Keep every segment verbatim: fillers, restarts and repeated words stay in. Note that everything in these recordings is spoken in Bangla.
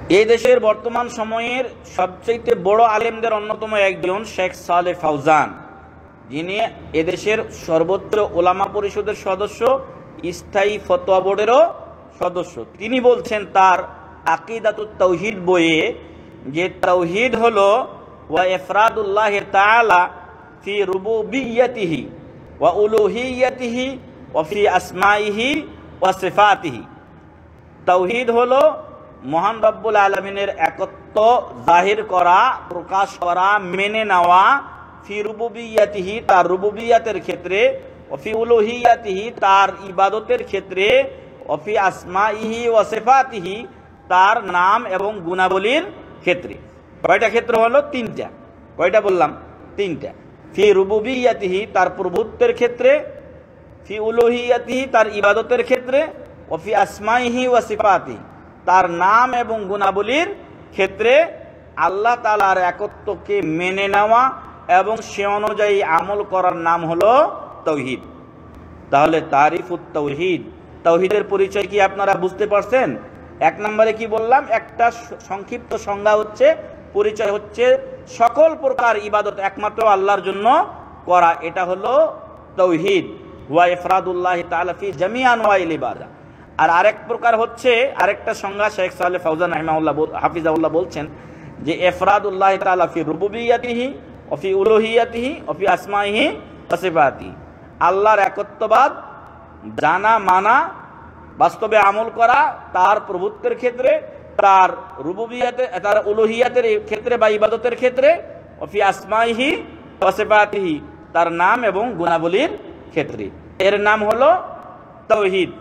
এই দেশের বর্তমান সময়ের সবচেয়ে বড় আলেমদের অন্যতম একজন শেখ সালেহ ফাউজান, যিনি এদেশের সর্বোচ্চ ওলামা পরিষদের সদস্য, স্থায়ী ফতোয়া বোর্ডেরও সদস্য। তিনি বলছেন তার আকিদাতুত তাওহীদ বইয়ে যে তাওহীদ হলো ওয়া ইফরাদুল্লাহ তাআলা ফি রুবুবিয়্যাতিহি ওয়া উলুহিয়্যাতিহি ওয়া ফি আসমাইহি ওয়া সিফাতিহি। তাওহীদ হলো মহান রব্বুল আলামিনের একত্ব জাহির করা, প্রকাশ করা, মেনে নেওয়া, ফি রুবুবিয়্যাতিহি তার রুবুবিয়্যাতের ক্ষেত্রে, ওয়া ফি উলুহিয়্যাতিহি তার ইবাদতের ক্ষেত্রে, ওয়া ফি আসমাইহি ওয়া সিফাতিহি তার নাম এবং গুণাবলীর ক্ষেত্রে। কয়টা ক্ষেত্র হলো? তিনটা। কয়টা বললাম? তিনটা। ফি রুবুবিয়্যাতিহি তার প্রভুত্বের ক্ষেত্রে, ফি উলুহিয়্যাতিহি তার ইবাদতের ক্ষেত্রে, ওয়া ফি আসমাইহি ওয়া সিফাতিহি তার নাম এবং গুণাবলীর ক্ষেত্রে আল্লাহ তাআলার একত্বকে মেনে নেওয়া এবং সে অনুযায়ী আমল করার নাম হলো তাওহীদ। তাহলে তারিফুত তাওহীদ, তাওহীদের পরিচয় কি আপনারা বুঝতে পারছেন? এক নম্বরে কি বললাম? একটা সংক্ষিপ্ত সংজ্ঞা হচ্ছে, পরিচয় হচ্ছে সকল প্রকার ইবাদত একমাত্র আল্লাহর জন্য করা, এটা হলো তাওহীদ। ওয়া ইফরাদুল্লাহ তাআলা ফি জামি আনওয়াইল ইবাদা। আর আরেক প্রকার হচ্ছে, আরেকটা সংজ্ঞা শেখ সালেহ ফাউজান রাহিমাহুল্লাহ হাফিজাহুল্লাহ বলছেন যে ইফরাদুল্লাহ তাআলা ফি রুবুবিয়্যাতিহি ওয়া ফি উলুহিয়্যাতিহি ওয়া ফি আসমাইহি ওয়া সিফাতিহি, আল্লাহর একত্ববাদ জানা, মানা, বাস্তবে আমল করা তার প্রভুত্বের ক্ষেত্রে, তার রুবুবিয়্যাতে, তার উলুহিয়্যাতের ক্ষেত্রে বা ইবাদতের ক্ষেত্রে, ওয়া ফি আসমাইহি ওয়া সিফাতিহি তার নাম এবং গুণাবলীর ক্ষেত্রে। এর নাম হলো তাওহীদ।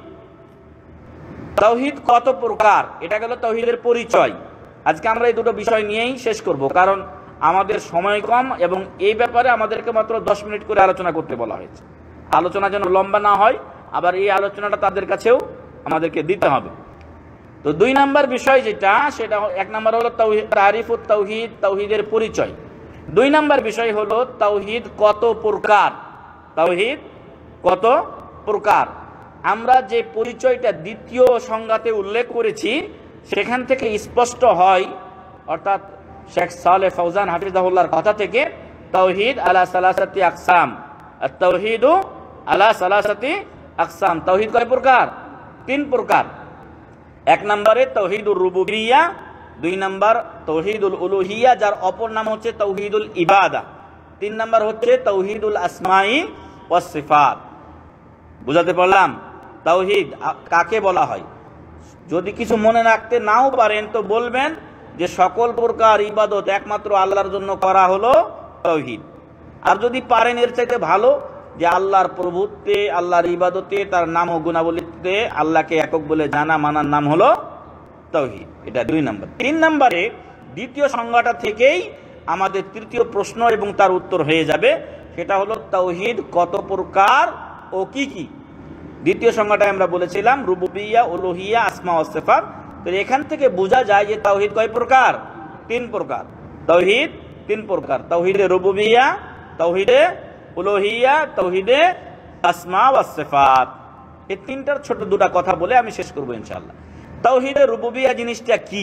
তাওহীদ কত প্রকার? এটা গেল তাওহীদের পরিচয়। আজকে আমরা এই দুটো বিষয় নিয়েই শেষ করব, কারণ আমাদের সময় কম এবং এই ব্যাপারে আমাদেরকে মাত্র দশ মিনিট করে আলোচনা করতে বলা হয়েছে। আলোচনা যেন লম্বা না হয়, আবার এই আলোচনাটা তাদের কাছেও আমাদেরকে দিতে হবে। তো দুই নাম্বার বিষয় যেটা, সেটা এক নাম্বার হলো তাওহীদ, তারিফুত তাওহীদ, তাওহীদের পরিচয়। দুই নাম্বার বিষয় হলো তাওহীদ কত প্রকার। তাওহীদ কত প্রকার? আমরা যে পরিচয়টা দ্বিতীয় সংজ্ঞাতে উল্লেখ করেছি সেখান থেকে স্পষ্ট হয়, অর্থাৎ শেখ সালেহ ফাউজান হাফিজাহুল্লাহর কথা থেকে, তাওহীদ আলা সালাসাতি আকসাম, আত-তাওহীদু আলা সালাসাতি আকসাম। তাওহীদ কয় প্রকার? তিন প্রকার। এক নম্বরে তাওহীদুর রুবুবিয়্যাহ, দুই নম্বর তাওহীদুল উলুহিয়্যাহ যার অপর নাম হচ্ছে তাওহীদুল ইবাদা, তিন নম্বর হচ্ছে তাওহীদুল আসমাই ওয়াস সিফাত। বুঝাতে পারলাম? তাওহীদ কাকে বলা হয়? যদি কিছু মনে রাখতে নাও পারেন তো বলবেন যে সকল প্রকার ইবাদত একমাত্র আল্লাহর জন্য করা হলো তাওহীদ। আর যদি পারেন এর চাইতে ভালো, যে আল্লাহর প্রভুত্বে, আল্লাহর ইবাদতে, তার নাম ও গুণাবলীতে আল্লাহকে একক বলে জানা, মানার নাম হলো তাওহীদ। এটা দুই নম্বর। তিন নম্বরে দ্বিতীয় সংজ্ঞাটা থেকেই আমাদের তৃতীয় প্রশ্ন এবং তার উত্তর হয়ে যাবে, সেটা হলো তাওহীদ কত প্রকার ও কি কি। দ্বিতীয় সংজ্ঞাটা আমরা বলেছিলাম রুবুবিয়্যাহ, উলুহিয়্যাহ, আসমা ওয়াস সিফাত। তো এখান থেকে বোঝা যায় যে তাওহীদ কয় প্রকার? তিন প্রকার। তাওহীদ তিন প্রকার: তাওহীদে রুবুবিয়্যাহ, তাওহীদে উলুহিয়্যাহ, তাওহীদে আসমা ওয়াস সিফাত। এই তিনটার ছোট দুটা কথা বলে আমি শেষ করব ইনশাআল্লাহ। তাওহীদে রুবুবিয়্যাহ জিনিসটা কি?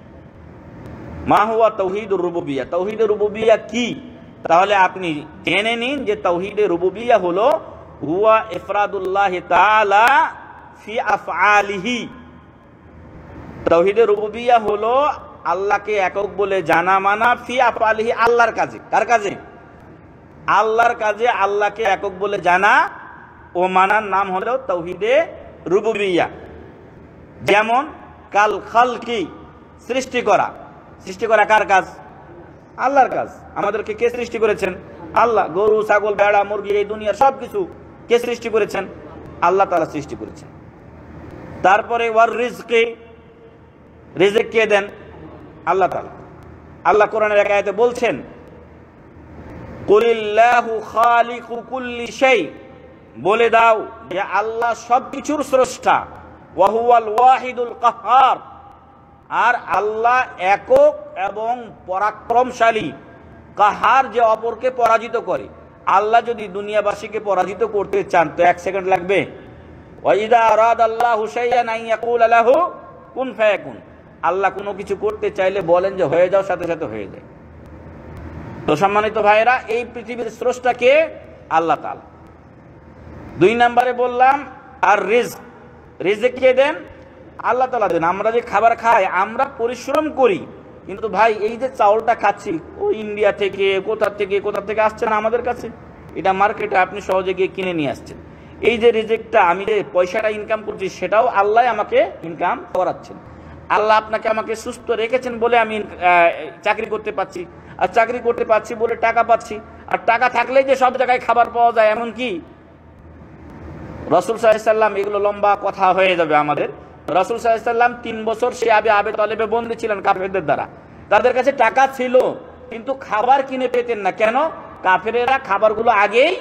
মা হুয়া তাওহীদুর রুবুবিয়্যাহ, তাওহীদে রুবুবিয়্যাহ কি? তাহলে আপনি জেনে নিন যে তাওহীদে রুবুবিয়্যাহ হলো হুয়া ইফরাদুল্লাহ তাআলা ফি আফআলিহি। তাওহীদে রুবুবিয়্যাহ হলো আল্লাহকে একক বলে জানা, মানা, ফি আফআলিহি আল্লাহর কাজে। কার কাজে? আল্লাহর কাজে আল্লাহকে একক বলে জানা ও মানার নাম হলো তাওহীদে রুবুবিয়্যাহ। যেমন কাল খালকি, সৃষ্টি করা। সৃষ্টি করা কার কাজ? আল্লাহর কাজ। আমাদেরকে কে সৃষ্টি করেছেন? আল্লাহ। গরু, ছাগল, ভেড়া, মুরগি, এই দুনিয়ার সব কিছু কে সৃষ্টি করেছেন? আল্লাহ তাআলা সৃষ্টি করেছেন। তারপরে ওয়ার রিজকি, রিজিক কে দেন? আল্লাহ তাআলা। আল্লাহ কোরআনের এক আয়াতে বলছেন, কুলিল্লাহু খালিকু কুল্লি শাই, বলে দাও যে আল্লাহ সবকিছুর স্রষ্টা, ওয়া হুয়াল ওয়াহিদুল কাহ্হার, আর আল্লাহ একক এবং পরাক্রমশালী। কাহার, যে অপরকে পরাজিত করে। আল্লাহ যদি দুনিয়াবাসীকে পরাজিত করতে চান তো এক সেকেন্ড লাগবে? ওয়া ইযা আরাদাল্লাহু শাইআন আন ইয়াকুলা লাহু কুন ফায়াকুন। আল্লাহ কোনো কিছু করতে চাইলে বলেন যে হয়ে যাও, সাথে সাথে হয়ে যায়। তো সম্মানিত ভাইয়েরা, এই পৃথিবীর স্রষ্টা কে? আল্লাহ তাআলা। দুই নম্বরে বললাম আর রিজক, রিজক কে দেন? আল্লাহ তাআলা দেন। আমরা যে খাবার খাই, আমরা পরিশ্রম করি, কিন্তু ভাই এই যে চাউলটা খাচ্ছি, ও ইন্ডিয়া থেকে কোথা থেকে কোথা থেকে আসছে না আমাদের কাছে, এটা মার্কেটে আপনি সহজে গিয়ে কিনে নিয়ে আসছেন। এই যে রিজেক্টটা, আমি যে পয়সাটা ইনকাম করছি, সেটাও আল্লাহ আমাকে ইনকাম করাচ্ছেন। আল্লাহ আপনাকে আমাকে সুস্থ রেখেছেন বলে আমি চাকরি করতে পারছি, আর চাকরি করতে পারছি বলে টাকা পাচ্ছি, আর টাকা থাকলেই যে সব জায়গায় খাবার পাওয়া যায় এমন কি? রাসূল সাল্লাল্লাহু আলাইহি ওয়াসাল্লাম, এগুলো লম্বা কথা হয়ে যাবে আমাদের। রাসূল সাল্লাল্লাহু আলাইহি ওয়াসাল্লাম তিন বছর সে আবে আবে তলেবে বন্দী ছিলেন কাফেরদের দ্বারা। তাদের কাছে টাকা ছিল কিন্তু খাবার কিনে পেতেন না। কেন? কাফেরেরা খাবারগুলো আগেই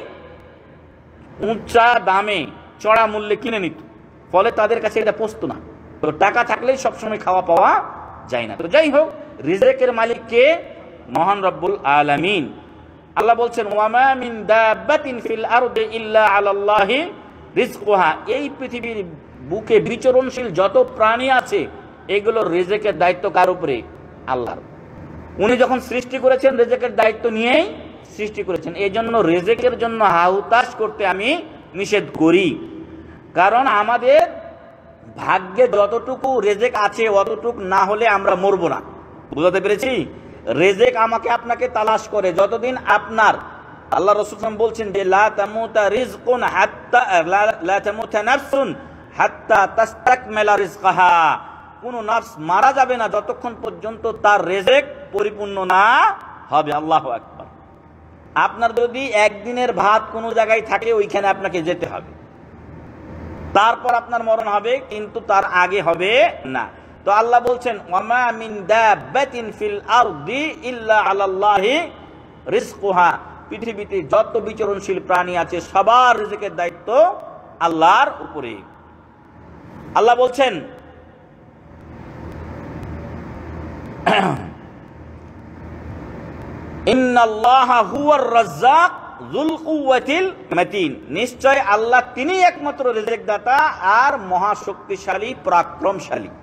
উঁচা দামে চড়া মূল্যে কিনে নিত, ফলে তাদের কাছে এটা পচতো না। তো টাকা থাকলেই সবসময় খাওয়া পাওয়া যায় না। তো যাই হোক, রিজেকের মালিক কে? মহান রব্বুল আলামিন। আল্লাহ বলছেন ওয়ামা মিন দাব্বাতিন ফিল আরদি ইল্লা আলাল্লাহি রিজকুহা। এই পৃথিবীর বুকে বিচরণশীল যত প্রাণী আছে, এগুলোর রিজেকের দায়িত্ব কার উপরে? আল্লাহর। উনি যখন সৃষ্টি করেছেন, রিজেকের দায়িত্ব নিয়েই সৃষ্টি করেছেন। এই জন্য রিজেকের জন্য হাহুতাশ করতে আমি নিষেধ করি। কারণ আমাদের ভাগ্যে যতটুকু রিজেক আছে, অতটুকু না হলে আমরা মরবো না। বুঝাতে পেরেছি? রিজেক আমাকে আপনাকে তালাশ করে যতদিন আপনার, আল্লাহ রাসূল সাল্লাল্লাহু আলাইহি ওয়াসাল্লাম বলছেন যে লা তামুতা রিজকুন হাত্তা লা তামুতা নাফসুন হাত্তা তাস্তাকমিলা রিজকাহা। কোন নফস মারা যাবে না যতক্ষণ পর্যন্ত তার রিজেক পরিপূর্ণ না হবে। আল্লাহু আকবার। আপনার যদি একদিনের ভাত কোনো জায়গায় থাকে, ওইখানে আপনাকে যেতে হবে, তারপর আপনার মরণ হবে, কিন্তু তার আগে হবে না। তো আল্লাহ বলছেন ওয়ামা মিন দাব্বাতিন ফিল আরদি ইল্লা আলাল্লাহি রিজকুহা। পৃথিবীতে যত বিচরণশীল প্রাণী আছে, সবার রিজেকের দায়িত্ব আল্লাহর উপরে। আল্লাহ বলছেন ইন্নাল্লাহা হুয়ার রাজ্জাক যুল কুওয়াতিল মাতিন। নিশ্চয় আল্লাহ তিনি একমাত্র রিজেক দাতা আর মহাশক্তিশালী পরাক্রমশালী।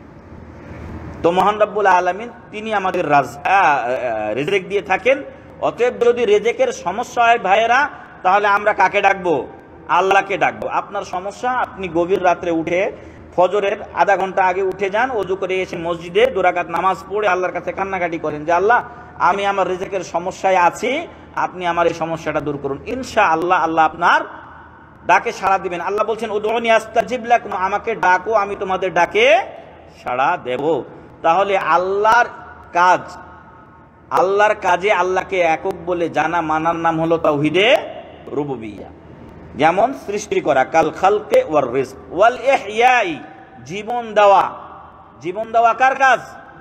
তো মহান রব্বুল আলামিন তিনি আমাদের রিজেক দিয়ে থাকেন। অতএব যদি রিজেকের সমস্যা হয় ভাইয়েরা, তাহলে আমরা কাকে ডাকবো? আল্লাহকে ডাকবো। আপনার সমস্যা, আপনি গভীর রাত্রে উঠে ফজরের আধা ঘন্টা আগে উঠে যান, ওযু করে এসে মসজিদে দু রাকাত নামাজ পড়ে আল্লাহর কাছে কান্নাকাটি করেন যে আল্লাহ, আমি আমার রিজেকের সমস্যায় আছি, আপনি আমার এই সমস্যাটা দূর করুন। ইনশাআল্লাহ আল্লাহ আপনার ডাকে সাড়া দিবেন। আল্লাহ বলছেন উদউনি আস্তাজিব লাকুম, আমাকে ডাকো, আমি তোমাদের ডাকে সাড়া দেব। তাহলে আল্লাহর কাজ, আল্লাহর কাজে আল্লাহকে একক বলে জানা মানার নাম হলো তাওহীদে রুবুবিয়্যাহ। যেমন সৃষ্টি করা, কাল খালকে ওয়ার রিজক ওয়াল ইহয়াই, জীবন দেওয়া। জীবন দেওয়া কার কাজ?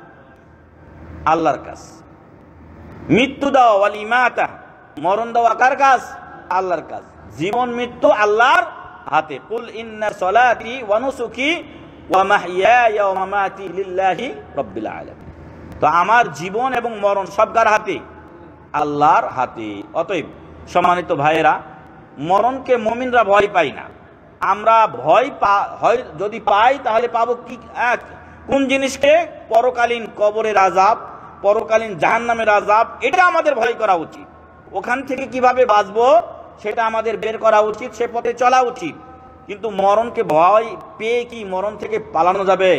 আল্লাহর কাজ। মৃত্যু দেওয়া, ওয়াল ইমাতা, মরণ দেওয়া কার কাজ? আল্লাহর কাজ। জীবন মৃত্যু আল্লাহর হাতে। কুল ইন্না সলাতি ওয়া নুসুকি ওয়া মাহইয়ায়া ওয়া মামাতি লিল্লাহি রাব্বিল আলামিন। তো আমার জীবন এবং মরণ সব কার হাতে? আল্লাহর হাতে। অতএব সম্মানিত ভাইয়েরা, মরণকে মুমিনরা ভয় পাই না। আমরা ভয় পা হয় যদি পাই, তাহলে পাবো কি? কোন জিনিসকে? পরকালীন কবরের আযাব, পরকালীন জাহান্নামের আযাব। এটা আমাদের ভয় করা উচিত। ওখান থেকে কিভাবে বাঁচবো সেটা আমাদের বের করা উচিত, সে পথে চলা উচিত। কিন্তু মরণকে ভয় পেয়ে কি মরণ থেকে পালানো যাবে?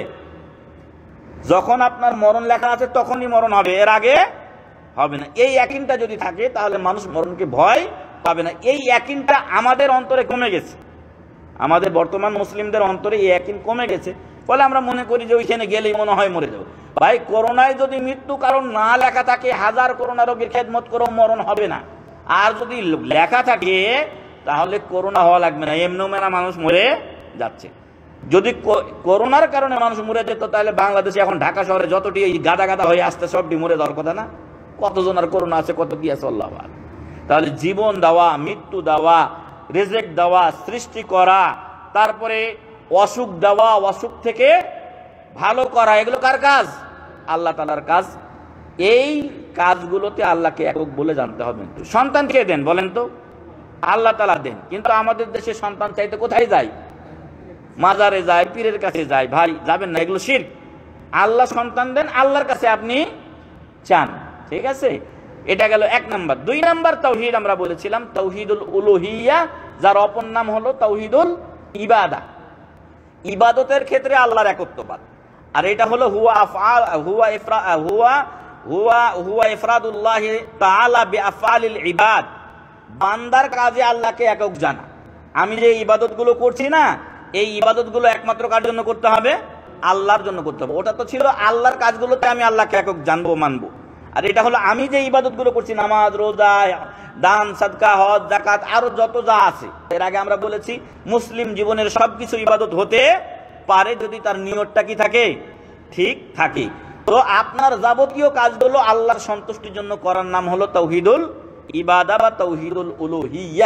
যখন আপনার মরণ লেখা আছে তখনই মরণ হবে, এর আগে হবে না। এই ইয়াকিনটা যদি থাকে, তাহলে মানুষ মরণকে ভয় পাবে না। এই ইয়াকিনটা আমাদের অন্তরে কমে গেছে। আমাদের বর্তমান মুসলিমদের অন্তরে এই ইয়াকিন কমে গেছে, ফলে আমরা মনে করি যে ওইখানে গেলেই মনে হয় মরে যাবো। ভাই, করোনায় যদি মৃত্যু কারণ না লেখা থাকে, হাজার করোনা রোগীর খেদমত করেও মরণ হবে না। আর যদি লেখা থাকে, তাহলে করোনা হওয়া লাগবে না, এমনি মেলা মানুষ মরে যাচ্ছে। যদি করোনার কারণে মানুষ মরে যেত, তাহলে বাংলাদেশে এখন ঢাকা শহরে যতটি গাদা গাদা হয়ে আসতে, সবটি মরে যাওয়ার কথা না? কতজন আর করোনা আছে, কত কি আছে আল্লাহ আল্লাহ। তাহলে জীবন দেওয়া, মৃত্যু দেওয়া, রিজেক দেওয়া, সৃষ্টি করা, তারপরে অসুখ দেওয়া, অসুখ থেকে ভালো করা, এগুলো কার কাজ? আল্লাহ তাআলার কাজ। এই কাজগুলোতে আল্লাহকে একক বলে জানতে হবে। সন্তান কে দেন বলেন তো? আল্লাহ তাআলা দেন। কিন্তু আমাদের দেশে সন্তান চাইতে কোথায় যায়? মাজারে যায়, পীরের কাছে যায়। ভাই যাবেন না, এগুলো শিরক। আল্লাহ সন্তান দেন, আল্লাহর কাছে আপনি চান। ঠিক আছে, এটা গেল এক নাম্বার। দুই নাম্বার তাওহীদ আমরা বলেছিলাম তাওহীদুল উলুহিয়া, যার অপর নাম হলো তাওহীদুল ইবাদা। ইবাদতের ক্ষেত্রে আল্লাহর একত্ববাদ। আর এটা হলো হুয়া আফআল হুয়া ইফরা হুয়া হুয়া হুয়া ইফরাদুল্লাহ তাআলা বিআফআলিল ইবাদ, বান্দার কাজে আল্লাহকে একক জানা। আমি যে ইবাদতগুলো করছি না, এই ইবাদতগুলো একমাত্র কার জন্য করতে হবে? আল্লাহর জন্য করতে হবে। ওটা তো ছিল আল্লাহর কাজগুলোতে আমি আল্লাহকে একক জানবো, মানবো। আর এটা হলো আমি যে ইবাদতগুলো করছি, নামাজ, রোজা, দান, সাদকা, হজ, যাকাত, আরো যত যা আছে। এর আগে আমরা বলেছি মুসলিম জীবনের সবকিছু ইবাদত হতে পারে যদি তার নিয়তটা কি থাকে, ঠিক থাকে। তো আপনার যাবতীয় কাজগুলো আল্লাহর সন্তুষ্টির জন্য করার নাম হলো তাওহীদুল ইবাদা বা তাওহীদুল উলুহিয়া।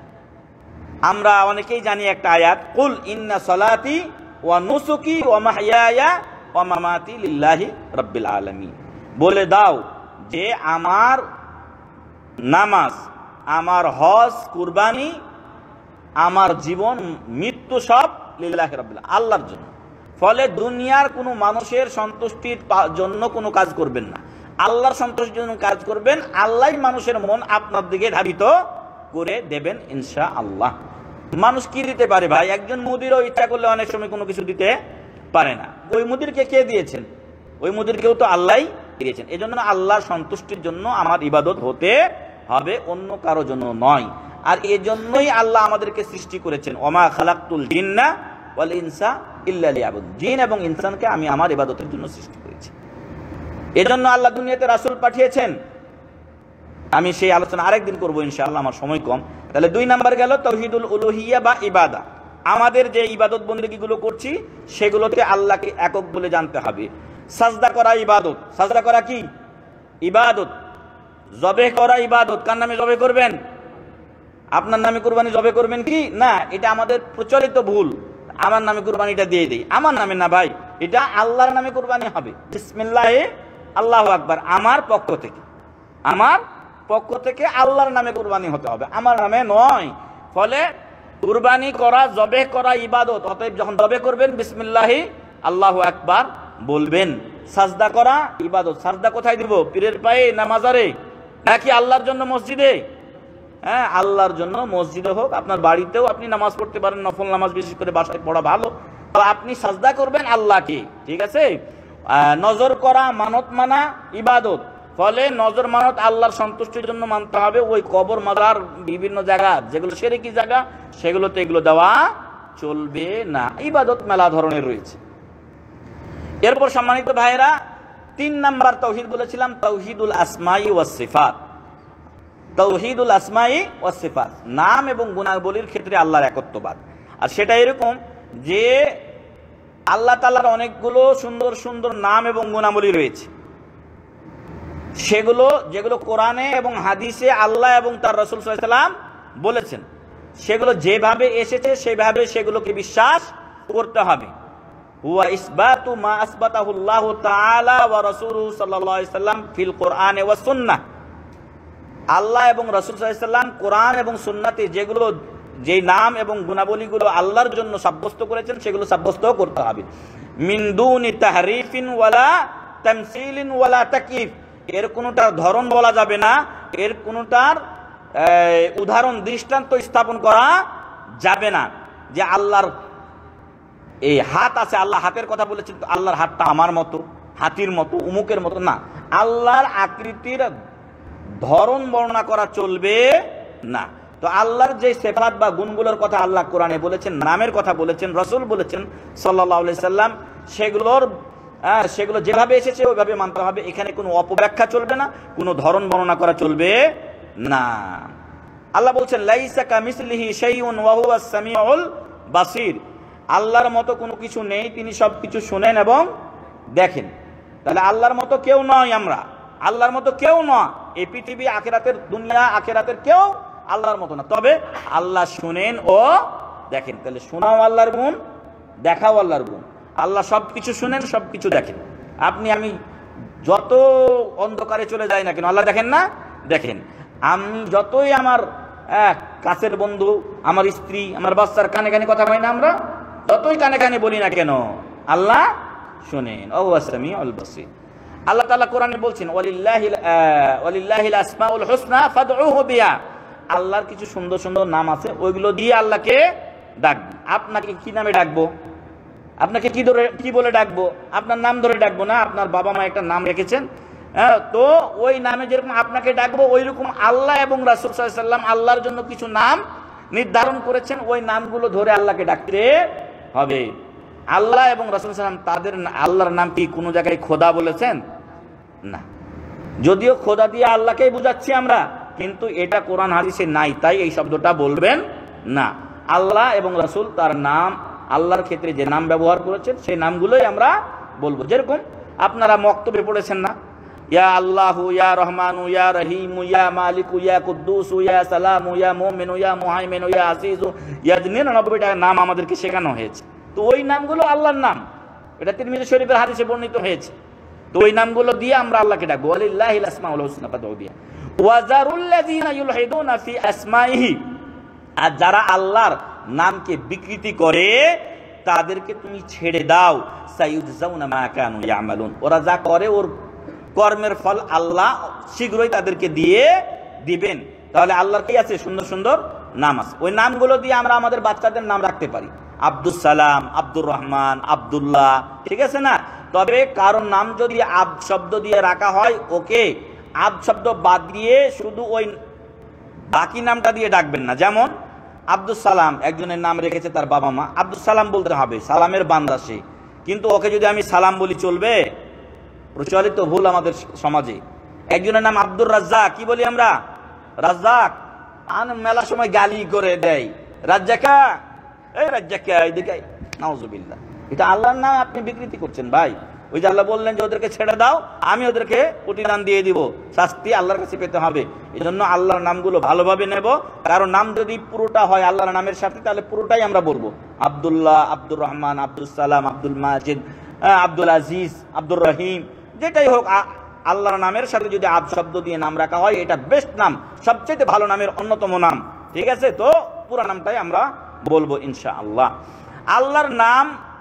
আমরা অনেকেই জানি একটা আয়াত, কুল ইন্না সলাতি ওয়া নুসুকি ওয়া মাহইয়ায়া ওয়া মামাতি লিল্লাহি রাব্বিল আলামিন, বলে দাও যে আমার নামাজ, আমার হজ, কুরবানি, আমার জীবন, মৃত্যু সব লিল্লাহি রাব্বিল আলামিন, আল্লাহর জন্য। ফলে দুনিয়ার কোনো মানুষের সন্তুষ্টির জন্য কোনো কাজ করবেন না, আল্লাহর সন্তুষ্টির জন্য কাজ করবেন। আল্লাহ মানুষের মন আপনার দিকে ধাবিত করে দেবেন ইনশাআল্লাহ। মানুষ কি দিতে পারে ভাই? একজন মুদিরও ইচ্ছা করলে অনেক সময় কোনো কিছু দিতে পারে না। ওই মুদিরকে কে দিয়েছেন? ওই মুদিরকেও তো আল্লাহই দিয়েছেন। এই জন্য আল্লাহর সন্তুষ্টির জন্য আমার ইবাদত হতে হবে, অন্য কারো জন্য নয়। আর এই জন্যই আল্লাহ আমাদেরকে সৃষ্টি করেছেন, ওমা খালাকতুল জিন্না ওয়াল ইনসা ইল্লা লিয়াবুদুন, জিন এবং ইনসানকে আমি আমার ইবাদতের জন্য সৃষ্টি করেছি। এজন্য আল্লাহ দুনিয়াতে রাসূল পাঠিয়েছেন। আমি সেই আলোচনা আরেকদিন করবো ইনশাআল্লাহ, আমার সময় কম। তাহলে দুই নাম্বার গেল তাওহীদুল উলুহিয়া বা ইবাদা। আমাদের যে ইবাদত বন্দেগীগুলো করছি সেগুলোতে আল্লাহকে একক বলে জানতে হবে। সাজদা করা ইবাদত, সাজদা করা কি ইবাদত। জবে করা ইবাদত। কার নামে জবে করবেন? আপনার নামে কুরবানি জবে করবেন কি না? এটা আমাদের প্রচলিত ভুল। আমার নামে কুরবানিটা দিয়ে দেই, আমার নামে না ভাই, এটা আল্লাহর নামে কুরবানি হবে। বিসমিল্লাহে আল্লাহু আকবার, আমার পক্ষ থেকে, আমার পক্ষ থেকে আল্লাহর নামে কুরবানি হতে হবে, আমার নামে নয়। ফলে কুরবানি করা, জবে করা ইবাদত। অতএব যখন জবে করবেন বিসমিল্লাহি আল্লাহু আকবার বলবেন। সাজদা করা ইবাদত। সাজদা কোথায় দিব? পীরের পায়ে না মাজারে? নাকি আল্লাহর জন্য মসজিদে? হ্যাঁ, আল্লাহর জন্য মসজিদে হোক, আপনার বাড়িতেও আপনি নামাজ পড়তে পারেন, নফল নামাজ বিশেষ করে বাসায় পড়া ভালো। তো আপনি সাজদা করবেন আল্লাহকে, ঠিক আছে। নজর করা, মানত মানা ইবাদত। ফলে নজর মানত আল্লাহর সন্তুষ্টির জন্য মানতে হবে। ওই কবর, মাজার, বিভিন্ন জায়গা যেগুলো শিরকি জায়গা, সেগুলোতে এগুলো দেওয়া চলবে না। ইবাদত মেলা ধরনের রয়েছে। এরপর সম্মানিত ভাইরা, তিন নাম্বার তাওহীদ বলেছিলাম তাওহীদুল আসমাই ওয়াস সিফাত। তাওহীদুল আসমাই ওয়াস সিফাত, নাম এবং গুণাবলীর ক্ষেত্রে আল্লাহর একত্ববাদ। আর সেটা এরকম যে আল্লাহ তাআলার অনেকগুলো সুন্দর সুন্দর নাম এবং গুণাবলী রয়েছে, সেগুলো যেগুলো কোরআনে এবং হাদিসে আল্লাহ এবং তার রাসূল সাল্লাল্লাহু আলাইহি ওয়াসাল্লাম বলেছেন, সেগুলো যেভাবে এসেছে সেভাবে সেগুলোকে বিশ্বাস করতে হবে। হুয়া ইসবাতু মা আসবাতাহুল্লাহু তাআলা ওয়া রাসূলুহু সাল্লাল্লাহু আলাইহি ওয়াসাল্লাম ফিল কোরআনে ওয়াস সুন্নাহ। আল্লাহ এবং রাসূল সাল্লাল্লাহু আলাইহি ওয়াসাল্লাম কোরআন এবং সুন্নাতে যেগুলো, যে নাম এবং গুণাবলীগুলো আল্লাহর জন্য সাব্যস্ত করেছেন, সেগুলো সাব্যস্ত করতে হবে। মিন দুনি তাহরিফিন ওয়ালা তামসিলিন ওয়ালা তাকয়িফ, এর কোনোটার ধরন বলা যাবে না, এর কোনোটার উদাহরণ দৃষ্টান্ত স্থাপন করা যাবে না। যে আল্লাহর এই হাত আছে, আল্লাহ হাতের কথা বলেছেন, আল্লাহর হাতটা আমার মতো, হাতির মতো, উমুকের মতো না। আল্লাহর আকৃতির ধরন বর্ণনা করা চলবে না। তো আল্লাহর যে সিফাত বা গুণগুলোর কথা আল্লাহ কোরআনে বলেছেন, নামের কথা বলেছেন, রাসূল বলেছেন সাল্লাল্লাহু আলাইহি সাল্লাম, সেগুলোর সেগুলো যেভাবে এসেছে ওইভাবে মানতে হবে। এখানে কোনো অপব্যাখ্যা চলবে না, কোনো ধরন বর্ণনা করা চলবে না। আল্লাহ বলছেন লাইসা কামিসলিহি শাইউন ওয়া হুয়াস সামিউল বাসীর, আল্লাহর মতো কোনো কিছু নেই, তিনি সব কিছু শুনেন এবং দেখেন। তাহলে আল্লাহর মতো কেউ নয়, আমরা আল্লাহর মতো কেউ নয়। এই পৃথিবী, আখিরাতের দুনিয়া, আখিরাতের কেউ আল্লাহর মতো না। তবে আল্লাহ শুনেন ও দেখেন। তাহলে শোনাও আল্লাহর গুণ, দেখাও আল্লাহর গুণ। আল্লাহ সব কিছু শুনেন, সব কিছু দেখেন। আপনি আমি যত অন্ধকারে চলে যাই না কেন, আল্লাহ দেখেন না? দেখেন। আমি যতই আমার কাছের বন্ধু, আমার স্ত্রী, আমার বাচ্চার কানে কানে কথা হয় না, আমরা যতই কানে কানে বলি না কেন, আল্লাহ শুনেন। ও হুয়া সামিউল বাসীর। আল্লাহ তাআলা কোরআনে বলছেন ওয়ালিল্লাহিল ওয়ালিল্লাহিল আসমাউল হুসনা ফাদউহু বিহা। আল্লাহর কিছু সুন্দর সুন্দর নাম আছে, ওইগুলো দিয়ে আল্লাহকে ডাকবেন। আপনাকে কি নামে ডাকবো? আপনাকে কি ধরে কি বলে ডাকবো? আপনার নাম ধরে ডাকবো না? আপনার বাবা মা একটা নাম রেখেছেন, হ্যাঁ, তো ওই নামে যেরকম আপনাকে ডাকবো ওই রকম আল্লাহ এবং রাসূল সাল্লাল্লাহু আলাইহি ওয়াসাল্লাম আল্লাহর জন্য কিছু নাম নির্ধারণ করেছেন, ওই নামগুলো ধরে আল্লাহকে ডাকতে হবে। আল্লাহ এবং রাসূল সাল্লাল্লাহু আলাইহি ওয়াসাল্লাম তাদের আল্লাহর নাম কি কোনো জায়গায় খোদা বলেছেন? না। যদিও খোদা দিয়ে আল্লাহকেই বুঝাচ্ছি আমরা, কিন্তু এটা কোরআন হাদিসে নাই, তাই এই শব্দটা বলবেন না। আল্লাহ এবং রাসূল তার নাম আল্লাহর ক্ষেত্রে যে নাম ব্যবহার করেছেন সেই নামগুলোই আমরা বলবো। যেরকম আপনারা মক্তবে পড়েছেন না, ইয়া আল্লাহু ইয়া রহমানু ইয়া রহিমু ইয়া মালিকু ইয়া কুদ্দুসু ইয়া সালামু ইয়া মুমিনু ইয়া মুহাইমিনু ইয়া আজিজু ইয়া নিরানব্বইটা নাম আমাদেরকে শেখানো হয়েছে। তো ওই নামগুলো আল্লাহর নাম, এটা তিরমিজি শরীফের হাদিসে বর্ণিত হয়েছে। তো ওই নামগুলো দিয়ে আমরা আল্লাহকে ডাকবো। ওয়ালিল্লাহিল আসমাউল হুসনা ফাদউ বিহা ওয়া যারুল্লাযিনা ইউলহিদুনা ফি আসমাইহি। আর যারা আল্লাহর নামকে বিকৃতি করে তাদেরকে তুমি ছেড়ে দাও। সাইয়ুজজাউনা মা কানু ইয়ামালুন। ওরা যা করে ওর কর্মের ফল আল্লাহ শীঘ্রই তাদেরকে দিয়ে দিবেন। তাহলে আল্লাহর কি আছে? সুন্দর সুন্দর নাম আছে। ওই নামগুলো দিয়ে আমরা আমাদের বাচ্চাদের নাম রাখতে পারি, আব্দুস সালাম, আব্দুর রহমান, আব্দুল্লাহ, ঠিক আছে না? তবে কারোর নাম যদি আব শব্দ দিয়ে রাখা হয়, ওকে আব শব্দ বাদ দিয়ে শুধু ওই বাকি নামটা দিয়ে ডাকবেন না। যেমন আব্দুস সালাম একজনের নাম রেখেছে তার বাবা মা, আব্দুস সালাম বলতে হবে, সালামের বান্দা সে, কিন্তু ওকে যদি আমি সালাম বলি চলবে? প্রচলিত ভুল আমাদের সমাজে। একজনের নাম আব্দুর রাজ্জাক, কি বলি আমরা? রাজ্জাক। আন মেলা সময় গালি করে দেয়, রাজ্জাকা, এই রাজ্জাকা, এইদিকে নাউজুবিল্লাহ। এটা আল্লাহর নাম আপনি বিকৃতি করছেন ভাই। ওই যে আল্লাহ বললেন যে ওদেরকে ছেড়ে দাও, আমি ওদেরকে প্রতিদান দিয়ে দিব, শাস্তি আল্লাহর কাছে পেতে হবে। এই জন্য আল্লাহর নামগুলো ভালোভাবে নেব। কারণ নাম যদি পুরোটা হয় আল্লাহর নামের সাথে, তাহলে পুরোটাই আমরা বলবো। আব্দুল্লাহ, আব্দুর রহমান, আব্দুল সালাম, আব্দুল মাজিদ, আব্দুল আজিজ, আব্দুর রহিম, যেটাই হোক আল্লাহর নামের সাথে যদি আব শব্দ দিয়ে নাম রাখা হয়, এটা বেস্ট নাম, সবচেয়ে ভালো নামের অন্যতম নাম, ঠিক আছে? তো পুরো নামটাই আমরা বলবো ইনশাআল্লাহ। আল্লাহর নাম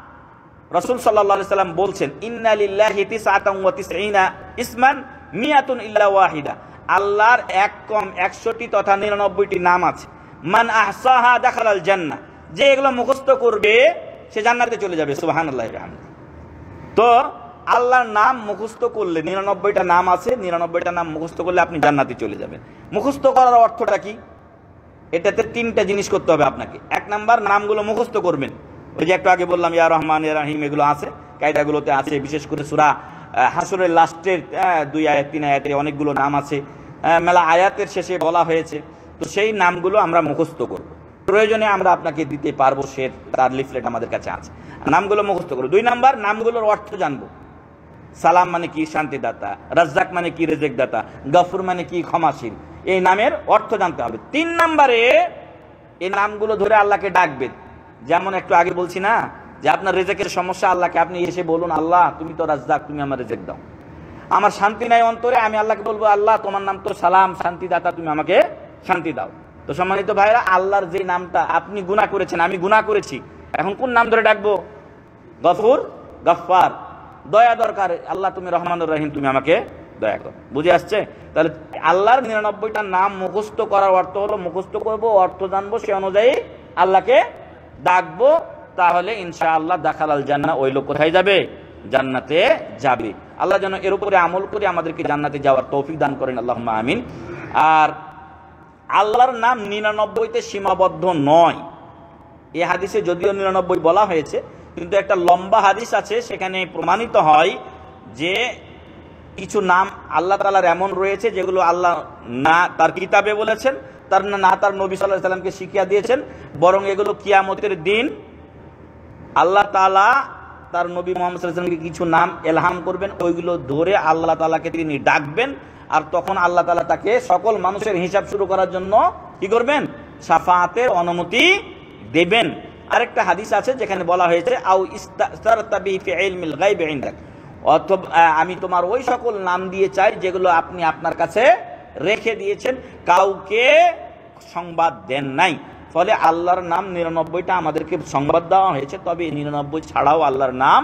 রাসূল সাল্লাল্লাহু আলাইহি সাল্লাম বলছেন ইন্না লিল্লাহি তিসআতান ওয়া তিসঈনা ইসমান মিয়াতুন ইল্লা ওয়াহিদা। আল্লাহর এক কম একশোটি তথা নিরানব্বইটি নাম আছে। মান আহসাহা দাখালাল জান্নাহ। যে এগুলো মুখস্থ করবে সে জান্নাতে চলে যাবে। সুবহানাল্লাহি ওয়া বিহামদিহি। তো আল্লাহর নাম মুখস্থ করলে, নিরানব্বইটা নাম আছে, নিরানব্বইটা নাম মুখস্থ করলে আপনি জান্নাতে চলে যাবেন। মুখস্থ করার অর্থটা কি? এটাতে তিনটা জিনিস করতে হবে আপনাকে। এক নাম্বার, নামগুলো মুখস্থ করবেন। ওই যে একটু আগে বললাম ইয়া রহমান ইয়া রহিম, এগুলো আছে, কায়দাগুলোতে আছে। বিশেষ করে সূরা হাসরের লাস্টের দুই আয়াত তিন আয়াতে অনেকগুলো নাম আছে, মেলা আয়াতের শেষে বলা হয়েছে। তো সেই নামগুলো আমরা মুখস্থ করব। প্রয়োজনে আমরা আপনাকে দিতে পারবো, সে তার লিফলেট আমাদের কাছে আছে। নামগুলো মুখস্থ করব। দুই নাম্বার, নামগুলোর অর্থ জানবো। সালাম মানে কি? শান্তিদাতা। রাজ্জাক মানে কি? রেজেক দাতা। গফুর মানে কি? ক্ষমাশীল। এই নামের অর্থ জানতে হবে। তিন নাম্বারে, এই নামগুলো ধরে আল্লাহকে ডাকবেন। যেমন একটু আগে বলছি না যে আপনার রেজেকের সমস্যা, আল্লাহকে আপনি এসে বলুন, আল্লাহ তুমি তো রাজ্জাক, তুমি আমার রেজেক দাও। আমার শান্তি নাই অন্তরে, আমি আল্লাহকে বলবো, আল্লাহ তোমার নাম তো সালাম, শান্তিদাতা, তুমি আমাকে শান্তি দাও। তো সম্মানিত ভাইরা, আল্লাহর যে নামটা, আপনি গুনাহ করেছেন, আমি গুনাহ করেছি, এখন কোন নাম ধরে ডাকবো? গফুর, গফফার। দয়া দরকার, আল্লাহ তুমি রহমানুর রহিম, তুমি আমাকে দয়া করো। বুঝে আসছে? তাহলে আল্লাহর নিরানব্বইটা নাম মুখস্থ করার অর্থ হলো মুখস্থ করবো, অর্থ জানবো, সে অনুযায়ী আল্লাহকে ডাকবো। তাহলে ইনশাআল্লাহ দাখালাল জান্নাহ, ওই লোক কোথায় যাবে? জান্নাতে যাবে। আল্লাহ যেন এর উপরে আমল করে আমাদেরকে জান্নাতে যাওয়ার তৌফিক দান করেন, আল্লাহুম্মা আমিন। আর আল্লাহর নাম নিরানব্বইতে সীমাবদ্ধ নয়। এই হাদিসে যদিও নিরানব্বই বলা হয়েছে, কিন্তু একটা লম্বা হাদিস আছে, সেখানে প্রমাণিত হয় যে কিছু নাম আল্লাহ তাআলার এমন রয়েছে যেগুলো আল্লাহ না তার কিতাবে বলেছেন, তার না তার নবী সাল্লাল্লাহু আলাইহি ওয়াসাল্লামকে শিখিয়ে দিয়েছেন, বরং এগুলো কিয়ামতের দিন আল্লাহ তাআলা তার নবী মুহাম্মদ সাল্লাল্লাহু আলাইহি ওয়াসাল্লামকে কিছু নাম এলহাম করবেন, ওইগুলো ধরে আল্লাহ তাআলাকে তিনি ডাকবেন। আর তখন আল্লাহ তাআলা তাকে সকল মানুষের হিসাব শুরু করার জন্য কি করবেন? শাফাআতের অনুমতি দেবেন। আরেকটা হাদিস আছে যেখানে বলা হয়েছে আও ইস্তারতা বি ফি ইলমিল গায়ব ইনদাক, অথবা আমি তোমার ওই সকল নাম দিয়ে চাই যেগুলো আপনি আপনার কাছে রেখে দিয়েছেন, কাউকে সংবাদ দেন নাই। ফলে আল্লাহর নাম নিরানব্বইটা আমাদেরকে সংবাদ দেওয়া হয়েছে, তবে নিরানব্বই ছাড়াও আল্লাহর নাম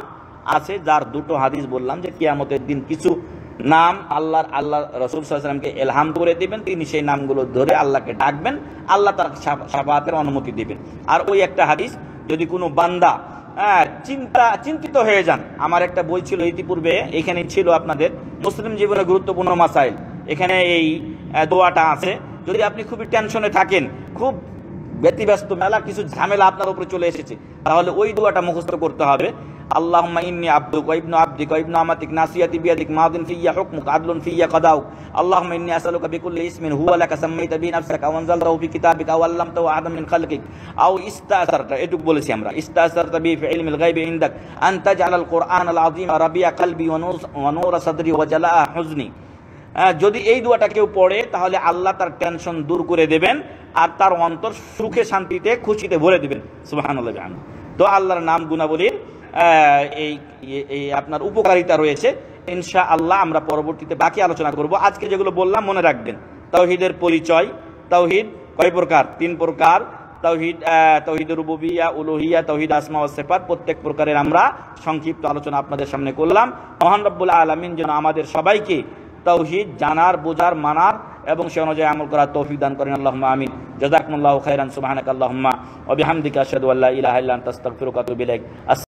আছে, যার দুটো হাদিস বললাম যে কিয়ামতের দিন কিছু নাম আল্লাহর আল্লাহ রসুল সাল্লাল্লাহু আলাইহি ওয়াসাল্লামকে এলহাম করে দিবেন, তিনি সেই নামগুলো ধরে আল্লাহকে ডাকবেন, আল্লাহ তার শাফাআতের অনুমতি দিবেন। আর ওই একটা হাদিস, যদি কোনো বান্দা হ্যাঁ চিন্তা চিন্তিত হয়ে যান, আমার একটা বই ছিল ইতিপূর্বে, এখানে ছিল আপনাদের মুসলিম জীবনে গুরুত্বপূর্ণ মাসাইল, এখানে এই দোয়াটা আছে। যদি আপনি খুবই টেনশনে থাকেন, খুব ব্যতিব্যস্ত, মেলা কিছু ঝামেলা আপনার উপরে চলে এসেছে, তাহলে ওই দোয়াটা মুখস্থ করতে হবে। আল্লাহুম্মা ইন্নী আবদুকা ওয়া ইবনু আবদিকা ওয়া ইবনু আমাতিক নাসিয়াতি বিয়াদিক মাদিন ফিয়্যা হুকমুকা আদলুন ফিয়্যা কাদাউক আল্লাহুম্মা ইন্নী আসআলুকা বিকুল্লি ইসমিন হুয়া লাকা সাম্মাইতা বিহি নাফসাকা ওয়া আনজালতাহু ফি কিতাবিকা ওয়া আল্লামতাহু আহাদাম মিন খালকিক আও ইস্তাসারতা, এটুকু বলেছি আমরা, ইস্তাসারতা বিহি ফি ইলমিল গায়বি ইনদাক আন তাজআলাল কুরআনাল আযীমা রাবিয়া কলবি ওয়া নূরা সাদরি ওয়া জালাআ হুজনি। যদি এই দোয়াটা কেউ পড়ে, তাহলে আল্লাহ তার টেনশন দূর করে দেবেন আর তার অন্তর সুখে শান্তিতে খুশিতে ভরে দেবেন। সুবহানাল্লাহ। তো আল্লাহর নাম গুণাবলীর এই এই আপনার উপকারিতা রয়েছে, ইনশাআল্লাহ আমরা পরবর্তীতে বাকি আলোচনা করব। আজকে যেগুলো বললাম মনে রাখবেন। তাওহীদের পরিচয়, তাওহীদ কয় প্রকার? তিন প্রকার। তাওহীদ তাওহীদ রুবুবিয়্যাহ, উলুহিয়্যাহ, তাওহীদ আসমা ওয়াস সিফাত, প্রত্যেক প্রকারের আমরা সংক্ষিপ্ত আলোচনা আপনাদের সামনে করলাম। মহান রব্বুল আলামিন যেন আমাদের সবাইকে তাওহীদ জানার, বোঝার, মানার এবং সে অনুযায়ী আমল করার তৌফিক দান করেন। আল্লাহুম্মা আমিন। জাযাকুমুল্লাহু খাইরান। সুবহানাকাল্লাহুম্মা ওয়া বিহামদিকা আশহাদু আল্লা ইলাহা ইল্লা আনতা আস্তাগফিরুকা ওয়া আতুবু ইলাইক।